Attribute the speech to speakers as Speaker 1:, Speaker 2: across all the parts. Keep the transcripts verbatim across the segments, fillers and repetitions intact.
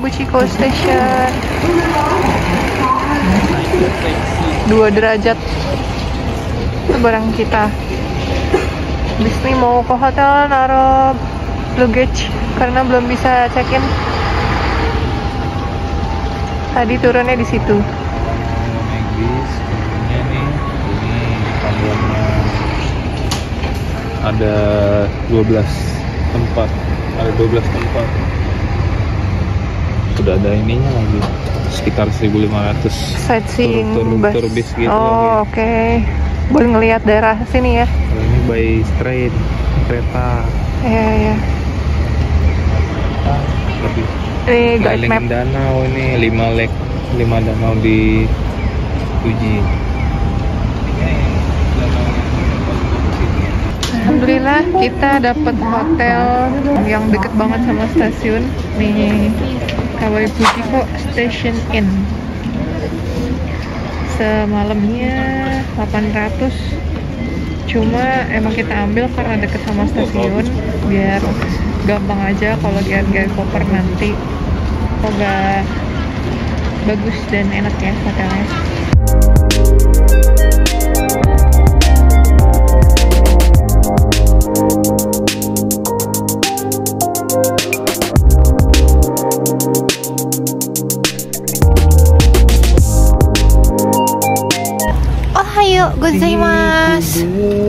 Speaker 1: Fuchiko Station. Dua derajat. Itu barang kita. Disney mau ke hotel naruh luggage karena belum bisa check-in. Tadi turunnya di situ.
Speaker 2: Naik bis, turunnya nih, ini panggungnya ada dua belas tempat, ada dua belas tempat. Sudah ada ininya lagi, sekitar seribu lima ratus
Speaker 1: Sightseeing
Speaker 2: tur, tur,
Speaker 1: bus.
Speaker 2: tur bis gitu.
Speaker 1: Oh, oke. Okay. Boleh ngelihat daerah sini ya.
Speaker 2: Ini by train, kereta.
Speaker 1: Iya, iya.
Speaker 2: Lebih
Speaker 1: Ini guide map.
Speaker 2: danau ini lima lek, lima danau di Fuji.
Speaker 1: Alhamdulillah kita dapat hotel yang deket banget sama stasiun nih, Kawaii Fuchiko Station Inn. Semalamnya delapan ratus, cuma emang kita ambil karena deket sama stasiun biar gampang aja kalau lihat-lihat koper nanti. Semoga bagus dan enak ya hotelnya. Ohayo gozaimasu.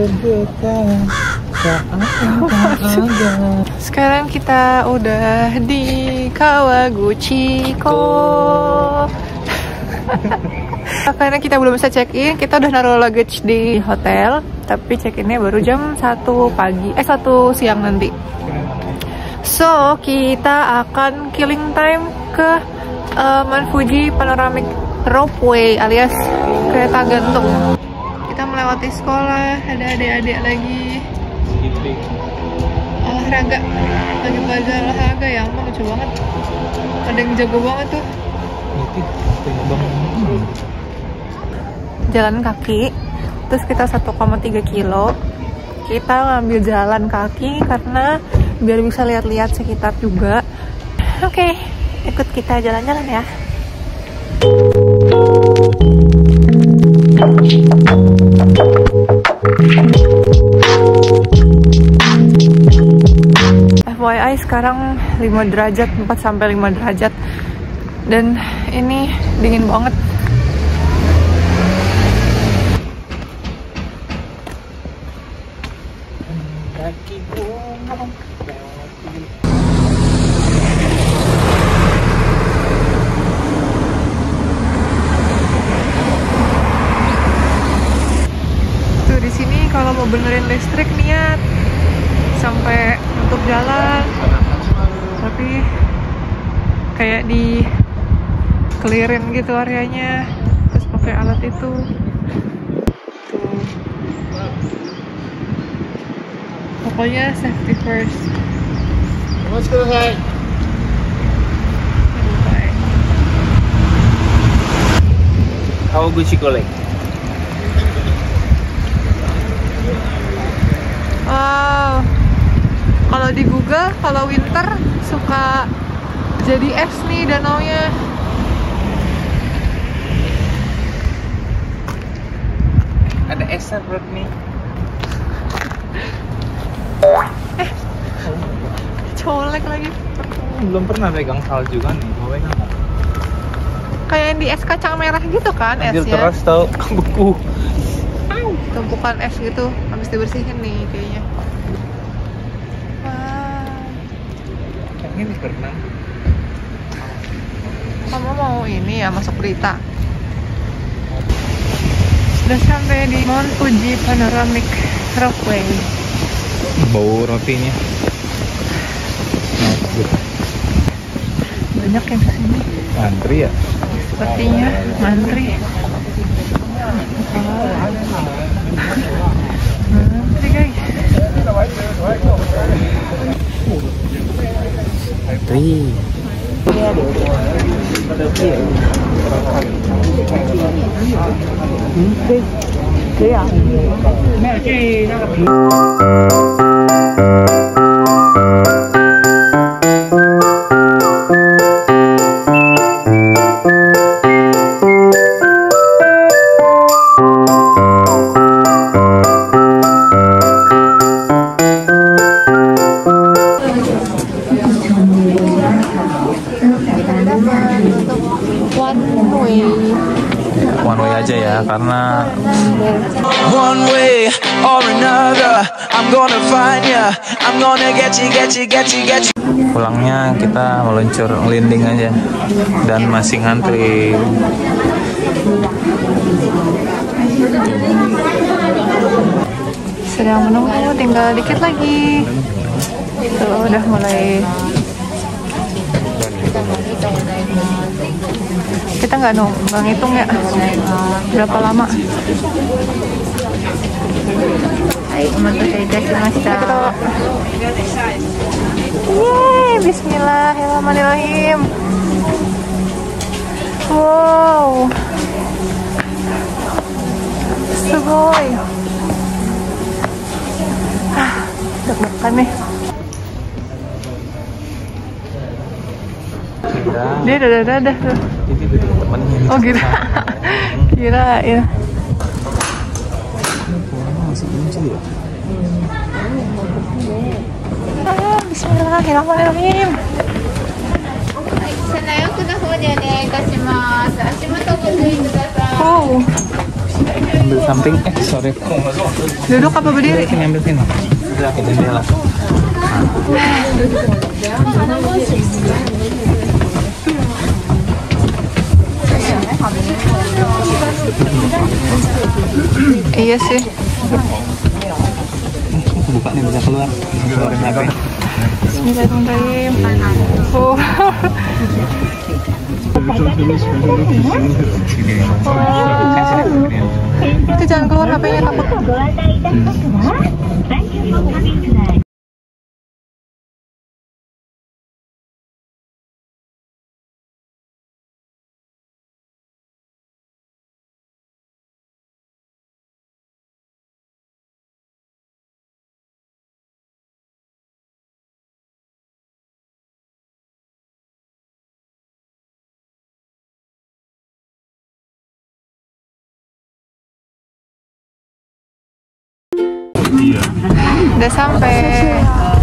Speaker 1: Sekarang kita udah di Kawaguchiko. Karena kita belum bisa check-in, kita udah naruh luggage di hotel, tapi check-innya baru jam satu pagi, eh satu siang nanti. So, kita akan killing time ke uh, Mount Fuji Panoramic Ropeway alias kereta gantung. Kita melewati sekolah, ada adik-adik lagi olahraga, lagi belajar olahraga ya ampun, lucu banget. Ada yang jago banget tuh. Jalan kaki, terus kita satu koma tiga kilo. Kita ngambil jalan kaki karena biar bisa lihat-lihat sekitar juga. Oke, ikut kita jalan-jalan ya. F Y I sekarang lima derajat, empat sampai lima derajat. Dan ini dingin banget. Tuh di sini kalau mau benerin listrik niat sampai untuk jalan, tapi kayak di clearin gitu areanya, terus pakai alat itu. Tuh. Pokoknya safety first.
Speaker 2: Bye. Kawaguchiko Lake.
Speaker 1: Wow. Kalau di Google, kalau winter suka jadi es nih danaunya.
Speaker 2: Ada esnya perut nih.
Speaker 1: Eh, colek lagi.
Speaker 2: Belum pernah pegang salju kan nih, mau pegang nggak?
Speaker 1: Kayak yang di es kacang merah gitu kan
Speaker 2: Anjir,
Speaker 1: esnya.
Speaker 2: keras tau, beku.
Speaker 1: Tumpukan es gitu, habis dibersihin nih kayaknya. Wah.
Speaker 2: Ini pernah.
Speaker 1: Kamu mau ini ya masuk berita? Sudah sampai di Mount Fuji Panoramic Ropeway.
Speaker 2: Bau rotinya.
Speaker 1: Banyak yang kesini.
Speaker 2: Antri ya?
Speaker 1: Sepertinya ngantri. Ngantri guys.
Speaker 2: Antri. one way aja ya, karena
Speaker 3: one way or another, I'm gonna find ya, I'm gonna get you, get you, get you, get you.
Speaker 2: pulangnya kita meluncur ngelinding aja dan masih ngantri.
Speaker 1: Sedang menunggu, tinggal dikit lagi. Tuh udah mulai. Kita nggak nung, nggak ngitung ya berapa lama. Yeay, bismillahirrahmanirrahim. Wow, sugoi. Ah, deg-degan nih. Dia udah udah udah tuh. Oh gitu. Kirain. Ah, bismillahirrahmanirrahim. Oh.
Speaker 2: Ambil samping, eh sorry.
Speaker 1: Duduk apa berdiri?
Speaker 2: Sini ambil sini. Udah kita jendela.
Speaker 1: Iya sih.
Speaker 2: Buka nih, bisa keluar. Keluarin lagi.
Speaker 1: Bismillahirrahmanirrahim. Oh. Itu jangan keluar H P-nya, takut. Udah sampai.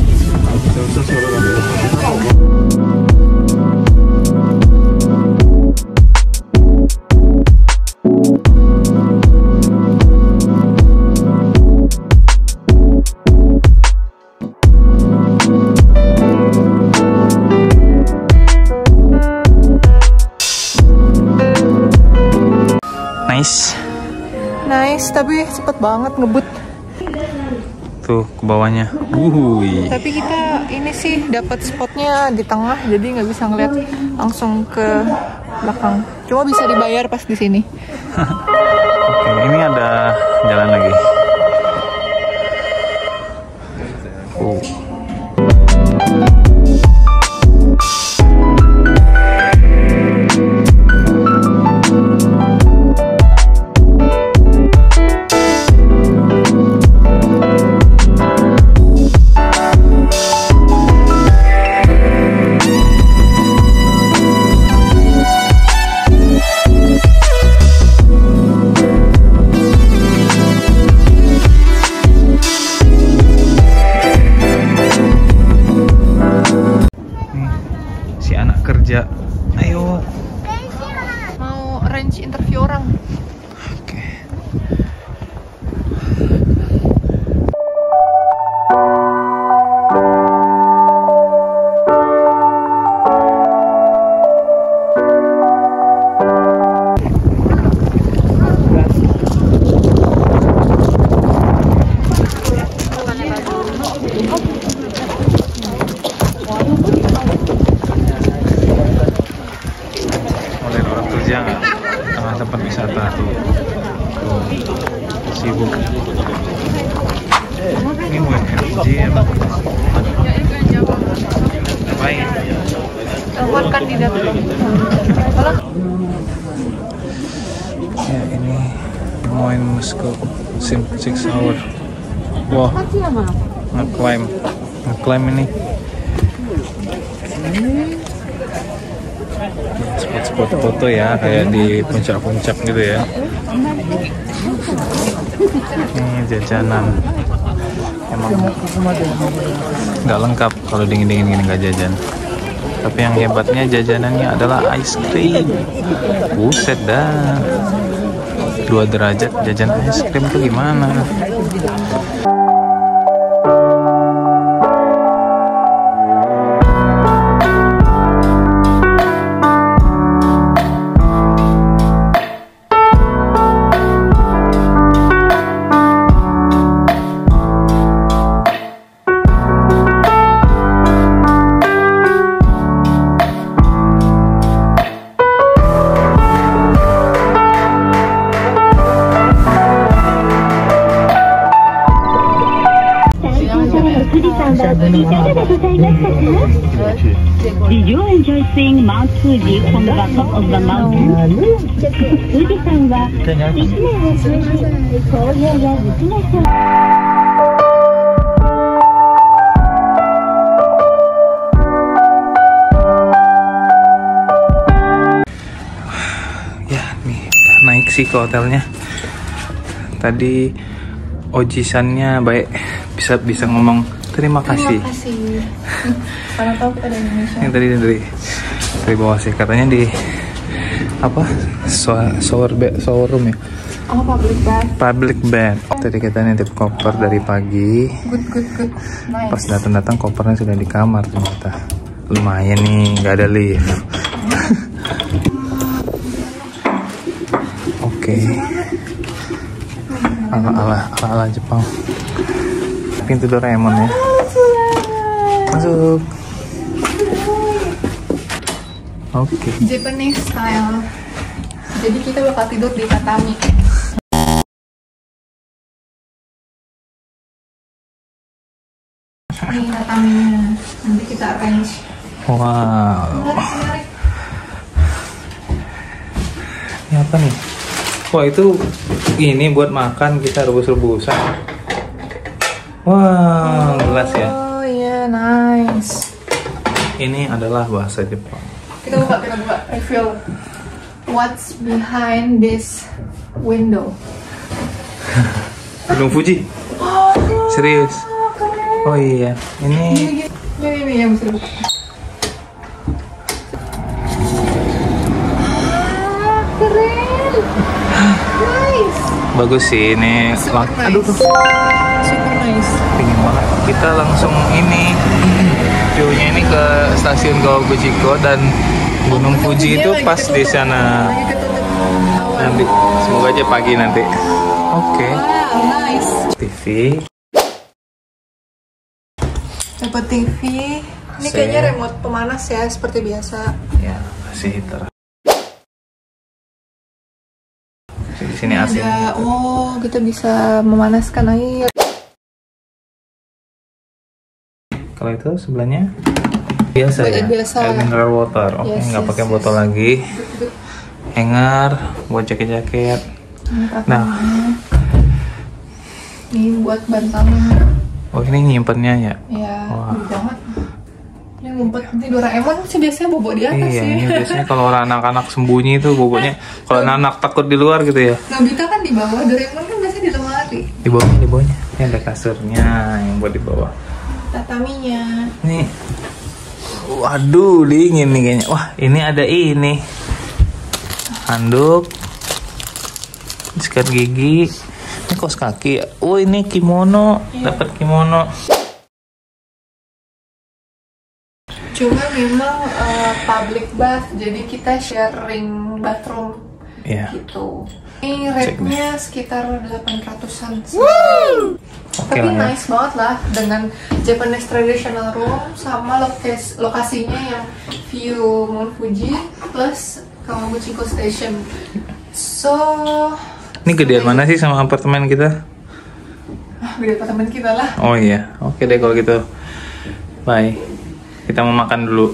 Speaker 2: Nice.
Speaker 1: Nice, tapi cepet banget ngebut.
Speaker 2: Tuh ke bawahnya. Wuhui.
Speaker 1: Tapi kita ini sih dapat spotnya di tengah, jadi nggak bisa ngeliat langsung ke belakang. Cuma bisa dibayar pas di sini.
Speaker 2: Oke, ini ada jalan lagi. Oh. Kerja, ayo.
Speaker 1: Mau arrange interview orang.
Speaker 2: Oke. Tempat wisata tuh, tuh sibuk. Ini mau kerja apa? Ngapain?
Speaker 1: Telepon kandidat.
Speaker 2: Ya ini mau in Moscow six hour. Wah, nge-climb, nge-climb ini. Spot-spot foto ya, kayak di puncak-puncak gitu ya. Ini jajanan. Emang nggak lengkap kalau dingin-dingin gini nggak jajan. Tapi yang hebatnya jajanannya adalah ice cream. Buset dah. dua derajat jajan es krim tuh gimana?
Speaker 4: Did you enjoy seeing Mount Fuji from the top of the mountain? Fuji-san wa
Speaker 2: ya nih naik sih ke hotelnya. Tadi Oji-sannya baik, bisa bisa ngomong terima kasih.
Speaker 1: Terima kasih. Mana tahu kita dari Indonesia.
Speaker 2: Yang tadi dari dari bawah sih katanya di apa shower bed, shower room ya.
Speaker 1: Oh, public bath.
Speaker 2: Public bath. Tadi kita nitip koper dari pagi.
Speaker 1: Good, good, good. Nice.
Speaker 2: Pas datang-datang kopernya sudah di kamar ternyata. Lumayan nih, nggak ada lift. Oke. Okay. Ala ala ala ala Jepang. Pintu Doraemon ya. Masuk. Oke. Okay.
Speaker 1: Japanese style. Jadi kita bakal tidur di tatami. Ini tataminya. Nanti kita arrange.
Speaker 2: Wow.
Speaker 1: Menarik, menarik.
Speaker 2: Ini apa nih? Wah, itu ini buat makan kita rebus-rebusan. Wah, gelas ya.
Speaker 1: Oh iya, nice.
Speaker 2: Ini adalah bahasa Jepang.
Speaker 1: Kita buka, kita buka. Reveal. What's behind this window?
Speaker 2: Gunung Fuji.
Speaker 1: Oh,
Speaker 2: Serius?
Speaker 1: keren.
Speaker 2: Oh iya, ini
Speaker 1: Ini, ini yang bisa dibuka. Ah, keren. Nice.
Speaker 2: bagus sih ini.
Speaker 1: Super
Speaker 2: Lang-
Speaker 1: nice.
Speaker 2: Aduh, tuh.
Speaker 1: Super nice.
Speaker 2: Pingin banget. Kita langsung ini view-nya ini ke stasiun Kawaguchiko dan Gunung
Speaker 1: Oh,
Speaker 2: Fuji itu
Speaker 1: lagi
Speaker 2: pas di
Speaker 1: ketutup.
Speaker 2: sana.
Speaker 1: Lagi ketutup awan.
Speaker 2: Nanti semoga aja pagi nanti. Oke.
Speaker 1: Wow, nice.
Speaker 2: T V.
Speaker 1: Dapat T V. Ini
Speaker 2: A C.
Speaker 1: kayaknya remote pemanas ya, seperti biasa.
Speaker 2: Ya, masih heater. Di sini A C.
Speaker 1: Ada, oh kita bisa memanaskan air.
Speaker 2: Kalau itu sebelahnya biasa
Speaker 1: Buat
Speaker 2: ya,
Speaker 1: biasa.
Speaker 2: air mineral water. Oke,
Speaker 1: Yes,
Speaker 2: nggak
Speaker 1: yes,
Speaker 2: pakai
Speaker 1: yes.
Speaker 2: botol lagi. Hanger buat jaket-jaket. Nah,
Speaker 1: Ini buat bantalan.
Speaker 2: oh ini nyimpennya ya.
Speaker 1: Ya,
Speaker 2: Wah.
Speaker 1: gede banget. Ini ngumpet nanti Doraemon sih biasanya bobo di atas
Speaker 2: Iya,
Speaker 1: sih.
Speaker 2: ini biasanya kalau orang anak-anak sembunyi itu bobotnya. Kalau anak takut di luar gitu ya.
Speaker 1: Nobita kan di bawah, Doraemon kan biasanya di lemari.
Speaker 2: Di bawahnya, di bawahnya. Ini ada kasurnya yang buat di bawah.
Speaker 1: Tataminya.
Speaker 2: Nih. Waduh, dingin nih kayaknya. Wah, ini ada ini. Handuk. Sikat gigi. Ini kaos kaki. Oh, ini kimono.
Speaker 1: Iya.
Speaker 2: Dapat kimono.
Speaker 1: Cuma memang uh, public bath, jadi kita sharing bathroom
Speaker 2: Iya.
Speaker 1: gitu. Ini rate-nya sekitar delapan ratusan.
Speaker 2: Oke
Speaker 1: Tapi
Speaker 2: lah ya.
Speaker 1: nice banget lah dengan Japanese traditional room sama lokasi lokasinya yang view Mount Fuji plus Kawaguchiko Station. So,
Speaker 2: Ini gedean mana sih sama apartemen kita?
Speaker 1: ah, gede apartemen kita lah.
Speaker 2: Oh iya. Oke deh kalau gitu. Bye. Kita mau makan dulu.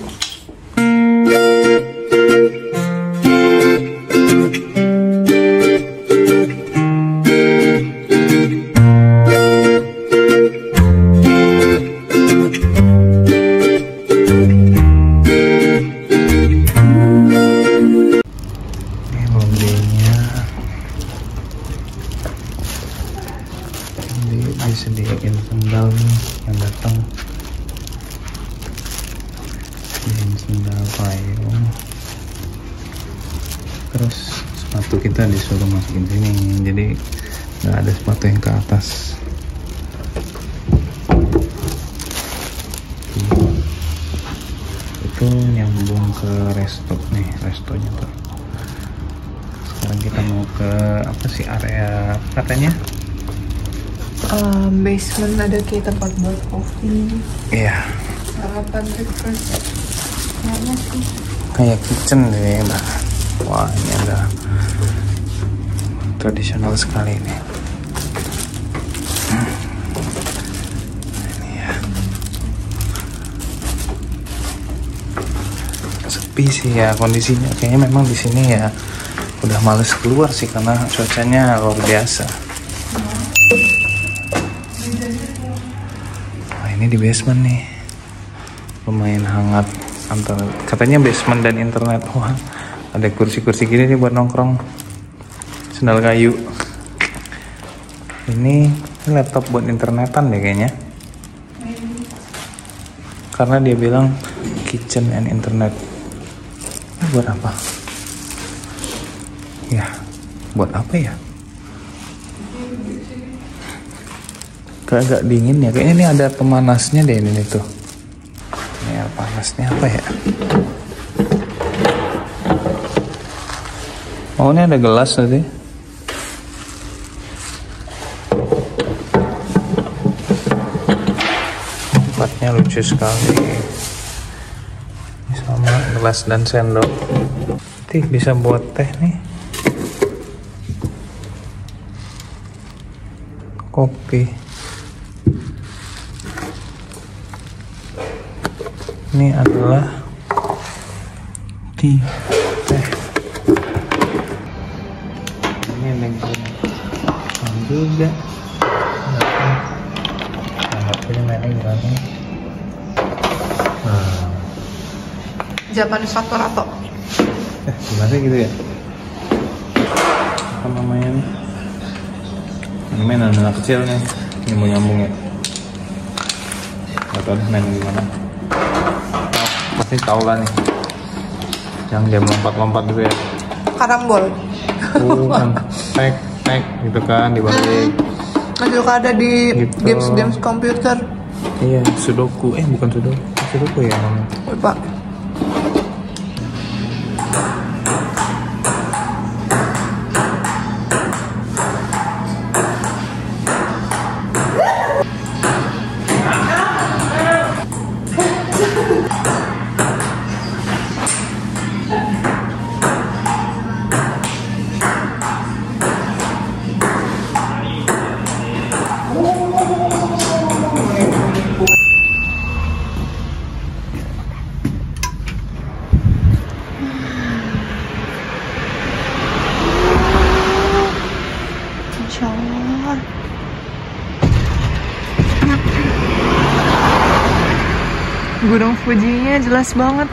Speaker 2: Ini mobilnya. Ini disediain sendal nih yang datang. Ini sendal payung. Terus sepatu kita disuruh masukin sini, jadi nggak ada sepatu yang ke atas. Itu nyambung ke resto nih, restonya tuh. Sekarang kita mau ke apa sih, area katanya?
Speaker 1: Um, basement ada kayak tempat buat kopi.
Speaker 2: Iya.
Speaker 1: Sarapan, breakfast. Kayaknya sih.
Speaker 2: Kayak kitchen deh, Mbak. Wah, ini ada tradisional sekali nih. Hmm. Ini ya. Sepi sih ya kondisinya. Kayaknya memang di sini ya udah males keluar sih karena cuacanya luar biasa. Nah, ini di basement nih. Lumayan hangat. Antara katanya basement dan internet. Wah, ada kursi-kursi gini nih buat nongkrong, sendal kayu. Ini laptop buat internetan deh kayaknya, karena dia bilang kitchen and internet. Ini buat apa ya, buat apa ya, kayak agak dingin ya kayaknya. Ini ada pemanasnya deh ini tuh. Ini air panasnya apa ya? Oh, ini ada gelas tadi. Tempatnya lucu sekali. Ini sama gelas dan sendok. Nanti bisa buat teh nih. Kopi. Ini adalah tea, teh. Ini ada yang juga. Nah, ini mainnya gimana? Nah,
Speaker 1: Japanese Factorato.
Speaker 2: eh gimana gitu ya? Apa namanya nih? Ini main anak kecil nih, nyambung-nyambung ya. Gak tau deh main gimana. Pasti tau lah nih, yang dia lompat-lompat gitu ya.
Speaker 1: Karambol.
Speaker 2: Bukan, tek tek gitu kan dibalik.
Speaker 1: Masih suka ada di
Speaker 2: Gitu.
Speaker 1: games-games komputer.
Speaker 2: Iya, sudoku. Eh bukan sudoku, sudoku ya namanya.
Speaker 1: Lupa. Insyaallah. Gunung Fujinya jelas banget.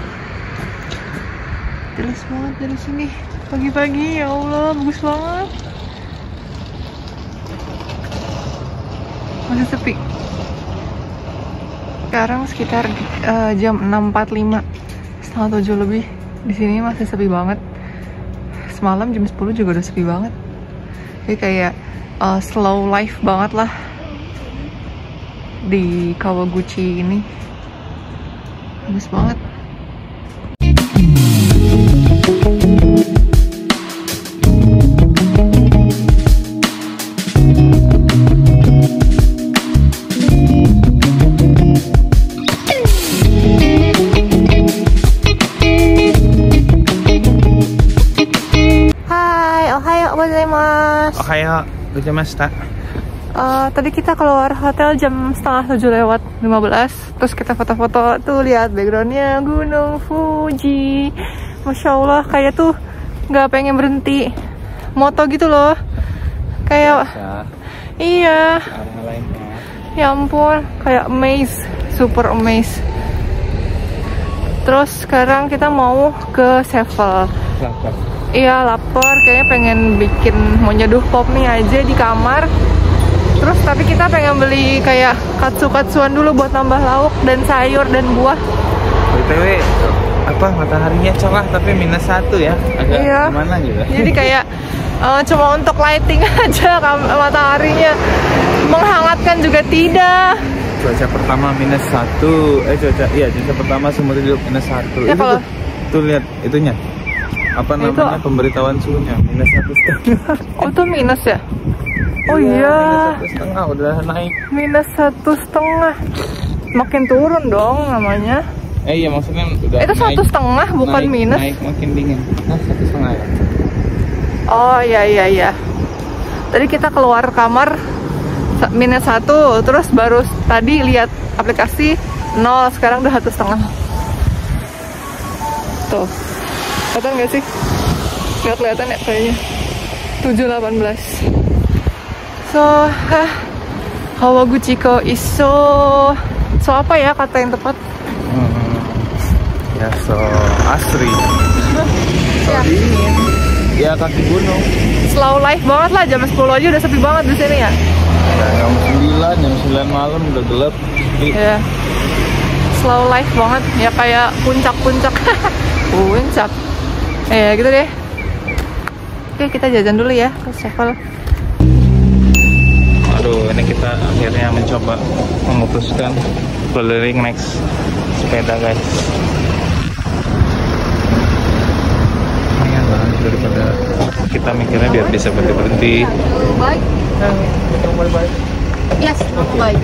Speaker 1: Jelas banget dari sini. Pagi-pagi, ya Allah, bagus banget. Masih sepi. Sekarang sekitar uh, jam enam empat puluh lima, setengah tujuh lebih. Di sini masih sepi banget. Semalam jam sepuluh juga udah sepi banget. Jadi kayak uh, slow life banget lah di Kawaguchi ini. Bagus banget. Hai, ohayo gozaimasu.
Speaker 2: Ohayo, gozaimasu.
Speaker 1: Uh, tadi kita keluar hotel jam setengah tujuh lewat lima belas. Terus kita foto-foto, tuh lihat backgroundnya Gunung Fuji. Masya Allah, kayak tuh nggak pengen berhenti moto gitu loh. Kayak iya, ya ampun, kayak amaze, super amaze. Terus sekarang kita mau ke Sevel. Iya, lapar, kayaknya pengen bikin, mau nyeduh pop mie aja di kamar. Terus tapi kita pengen beli kayak katsu-katsuan dulu buat nambah lauk dan sayur dan buah.
Speaker 2: B T W, apa mataharinya cerah tapi minus satu ya, agak
Speaker 1: Iya.
Speaker 2: gimana gitu.
Speaker 1: Jadi kayak eh, cuma untuk lighting aja kam- mataharinya, menghangatkan juga tidak.
Speaker 2: Cuaca pertama minus satu, eh cuaca iya cuaca pertama seumur hidup minus satu.
Speaker 1: Ya,
Speaker 2: Itu
Speaker 1: kalau-
Speaker 2: tuh, tuh lihat itunya apa
Speaker 1: Itu-
Speaker 2: namanya pemberitahuan suhunya minus satu setengah.
Speaker 1: Oh itu minus ya? Oh iya,
Speaker 2: minus satu setengah udah naik.
Speaker 1: minus satu setengah. Makin turun dong namanya.
Speaker 2: Eh iya maksudnya udah
Speaker 1: Itu
Speaker 2: naik,
Speaker 1: satu setengah bukan
Speaker 2: naik,
Speaker 1: minus.
Speaker 2: naik makin dingin. Nah satu setengah ya.
Speaker 1: Oh iya iya iya. Tadi kita keluar kamar sa- minus satu, terus baru tadi lihat aplikasi nol, sekarang udah satu setengah. Tuh, kelihatan nggak sih? Nggak kelihatan ya kayaknya. tujuh delapan belas. So, ah, Kawaguchiko is so, so apa ya kata yang tepat?
Speaker 2: Hmm. Ya so asri. So
Speaker 1: Ya.
Speaker 2: dingin. Ya kaki gunung.
Speaker 1: Slow life banget lah, jam sepuluh aja udah sepi banget di sini ya.
Speaker 2: Ya, jam sembilan, jam sembilan malam udah gelap. Ih,
Speaker 1: Ya, slow life banget ya, kayak puncak-puncak. Puncak. Eh gitu deh. Oke, kita jajan dulu ya ke Sevel.
Speaker 2: Aduh, ini kita akhirnya mencoba memutuskan keliling next sepeda guys. Lumayan lah daripada kita mikirnya biar bisa berhenti berhenti.
Speaker 1: Bike? Yes, bike.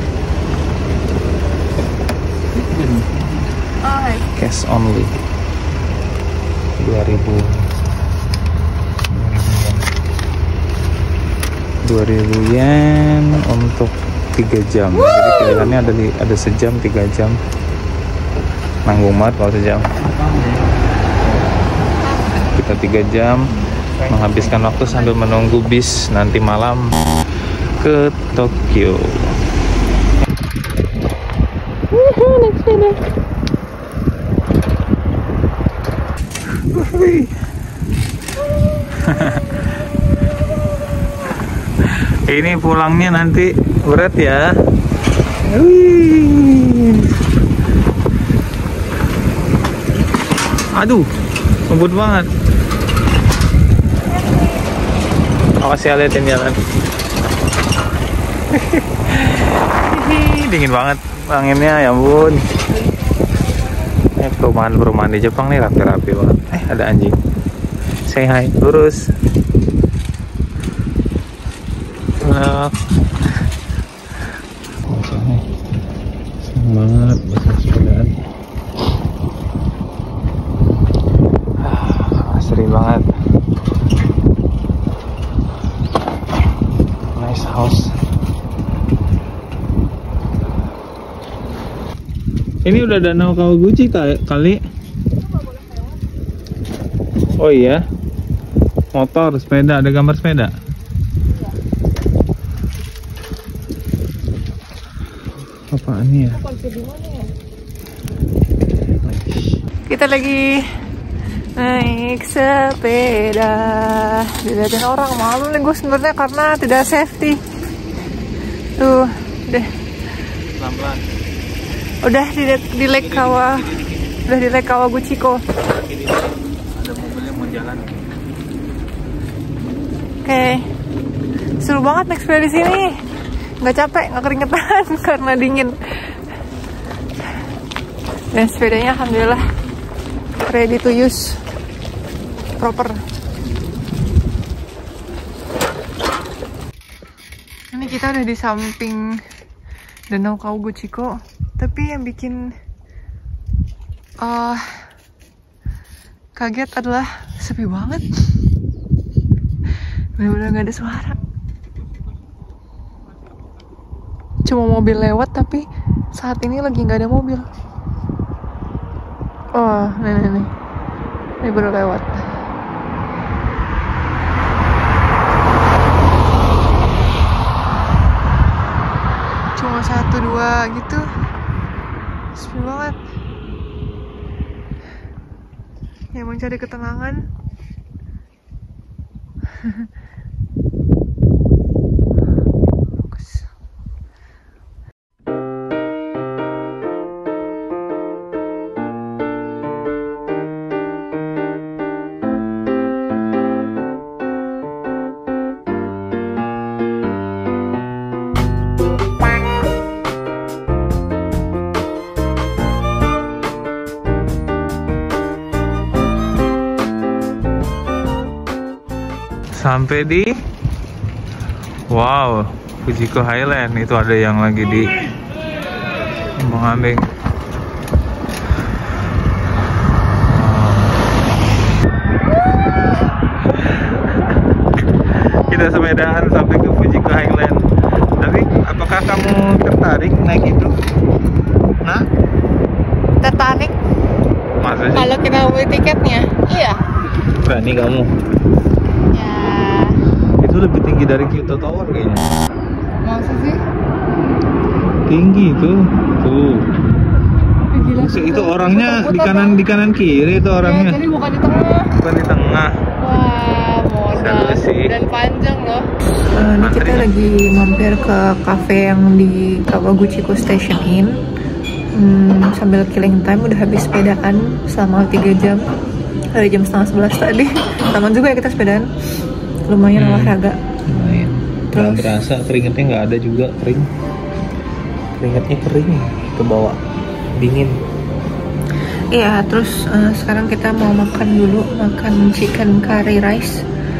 Speaker 1: Oh, hai.
Speaker 2: Cash only. dua ribu. dua ribu yen untuk tiga jam. Jadi pilihannya ada di ada sejam, tiga jam. Nanggung banget kalau sejam. Kita tiga jam menghabiskan waktu sambil menunggu bis nanti malam ke Tokyo. Ini pulangnya nanti berat ya. Wih. Aduh, ngebut banget. Awas ya liatin jalan. Dingin banget anginnya, ya ampun. Eh, perumahan-perumahan di Jepang nih rapi-rapi banget. Eh, ada anjing. Say hi, lurus. Nah, seneng banget bisa sepedaan. Ah, asri banget. Nice house. Ini udah danau Kawaguchi kali. Oh iya. Motor, sepeda, ada gambar sepeda. Apaan ya?
Speaker 1: Kita lagi naik sepeda. Dilihatin orang, malu nih gue sebenarnya karena tidak safety. Tuh, deh.
Speaker 2: Pelan-pelan.
Speaker 1: Udah di, di Lake Kawa, udah di Lake Kawaguchiko.
Speaker 2: Ada mobil yang mau jalan.
Speaker 1: Oke, seru banget naik sepeda di sini. Nggak capek, nggak keringetan karena dingin. Dan sepedanya alhamdulillah ready to use, proper. Ini kita udah di samping Danau Kawaguchiko, tapi yang bikin uh, kaget adalah sepi banget. Bener-bener gak ada suara. Cuma mobil lewat, tapi saat ini lagi nggak ada mobil. Oh, nih nih nih, ini baru lewat. Cuma satu dua gitu, sepi banget. Yang mencari ketenangan.
Speaker 2: sampai di wow, Fujiko Highland. Itu ada yang lagi di ombang-ambing. Kita sepedaan sampai ke Fujiko Highland. Tapi apakah kamu tertarik naik itu? Nah,
Speaker 1: Tertarik
Speaker 2: masa sih?
Speaker 1: kalau kita beli tiketnya? Iya.
Speaker 2: Berani kamu?
Speaker 1: Ya.
Speaker 2: Itu lebih tinggi dari Kyoto Tower kayaknya.
Speaker 1: Masa sih?
Speaker 2: Tinggi itu. Tuh.
Speaker 1: Gila,
Speaker 2: Maksud itu orangnya di kanan di kanan kiri itu
Speaker 1: Ya,
Speaker 2: orangnya.
Speaker 1: jadi bukan di tengah.
Speaker 2: Bukan di tengah.
Speaker 1: Wah, modal
Speaker 2: Seru sih.
Speaker 1: dan panjang loh. Uh, ini kita lagi mampir ke cafe yang di Kawaguchiko Station Inn. Hmm, sambil killing time, udah habis sepedaan selama tiga jam dari jam setengah sebelas tadi. Taman juga ya kita sepedaan, lumayan
Speaker 2: Hmm.
Speaker 1: olahraga.
Speaker 2: Lumayan. Nggak
Speaker 1: Terus-
Speaker 2: berasa keringetnya nggak ada juga kering. Keringetnya kering ke bawah, dingin.
Speaker 1: Iya, terus uh, sekarang kita mau makan dulu, makan chicken curry rice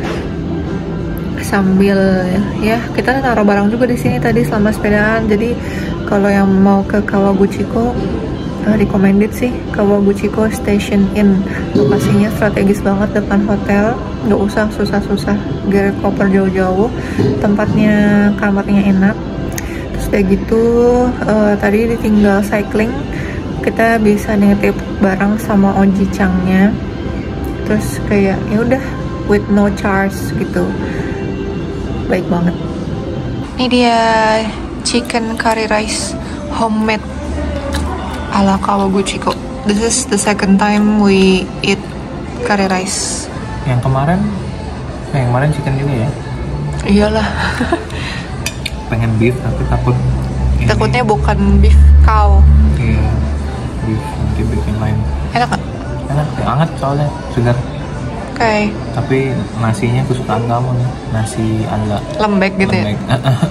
Speaker 1: sambil ya kita taruh barang juga di sini tadi selama sepedaan. Jadi kalau yang mau ke Kawaguchiko, uh, recommended sih Kawaguchiko Station Inn. Lokasinya strategis banget depan hotel, nggak usah susah-susah geret koper jauh-jauh. Tempatnya, kamarnya enak. Terus kayak gitu, uh, tadi ditinggal cycling, kita bisa nitip barang sama Oji Changnya. Terus kayak ya udah with no charge gitu. Baik banget. Ini dia chicken curry rice homemade ala Kawaguchiko. This is the second time we eat curry rice.
Speaker 2: Yang kemarin, eh, yang kemarin chicken juga ya.
Speaker 1: Iyalah.
Speaker 2: Pengen beef tapi takut. ini-
Speaker 1: Takutnya bukan beef cow.
Speaker 2: Iya, beef nanti beef yang lain.
Speaker 1: Enak gak?
Speaker 2: Enak, ya, hangat soalnya, segar.
Speaker 1: Kayak
Speaker 2: Tapi nasinya kesukaan kamu nih, nasi agak
Speaker 1: lembek gitu ya.
Speaker 2: lembek.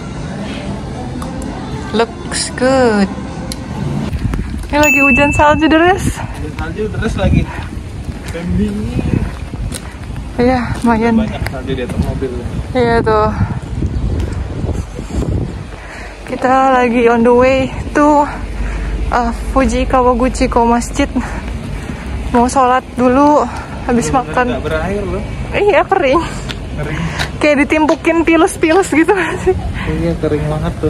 Speaker 1: Looks good. Ini lagi hujan salju deres.
Speaker 2: Salju terus lagi.
Speaker 1: Iya, lumayan.
Speaker 2: Banyak salju di atas mobil.
Speaker 1: Iya tuh. Kita lagi on the way to uh, Fuji Kawaguchiko Masjid. Mau sholat dulu habis makan.
Speaker 2: Nggak berakhir loh.
Speaker 1: Iya, kering.
Speaker 2: Kering.
Speaker 1: Kayak ditimpukin pilus-pilus gitu sih.
Speaker 2: Iya, kering banget tuh.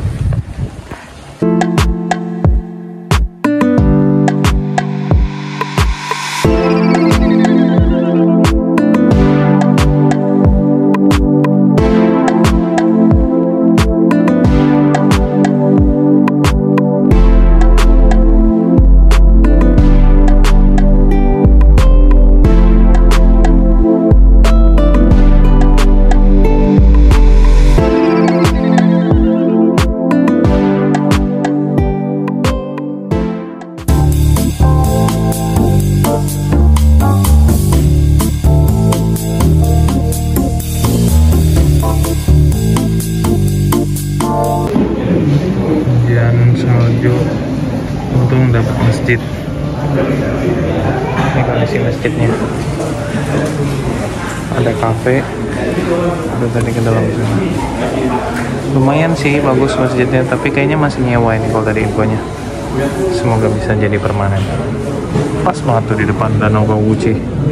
Speaker 2: Salju, untung dapat masjid. Ini kondisi masjidnya. Ada kafe, udah tadi ke dalam sana. Lumayan sih bagus masjidnya, tapi kayaknya masih nyewa ini kalau tadi infonya. Semoga bisa jadi permanen. Pas banget tuh di depan Danau Kawaguchi.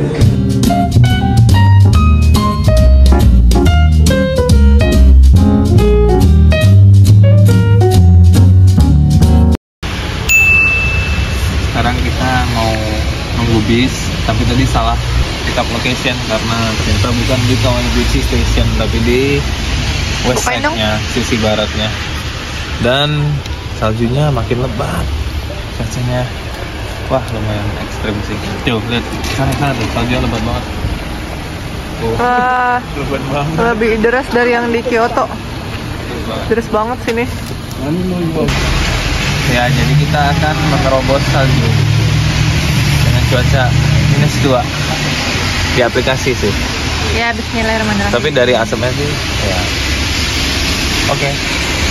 Speaker 2: Sekarang kita mau nunggu bis, tapi tadi salah pick up location karena ternyata bukan di Kawaguchi Station tapi di west side-nya, sisi baratnya. Dan saljunya makin lebat, cuacanya wah lumayan ekstrim sih. Tuh lihat sana sana tuh saljunya lebat banget. Tuh,
Speaker 1: Wah,
Speaker 2: lebat banget.
Speaker 1: lebih deras dari yang di Kyoto.
Speaker 2: Lebat banget.
Speaker 1: Deras banget sini.
Speaker 2: Ya, jadi kita akan menerobos salju dengan cuaca minus dua di aplikasi sih.
Speaker 1: Ya, bismillahirrahmanirrahim.
Speaker 2: Tapi dari asapnya sih, ya. Oke.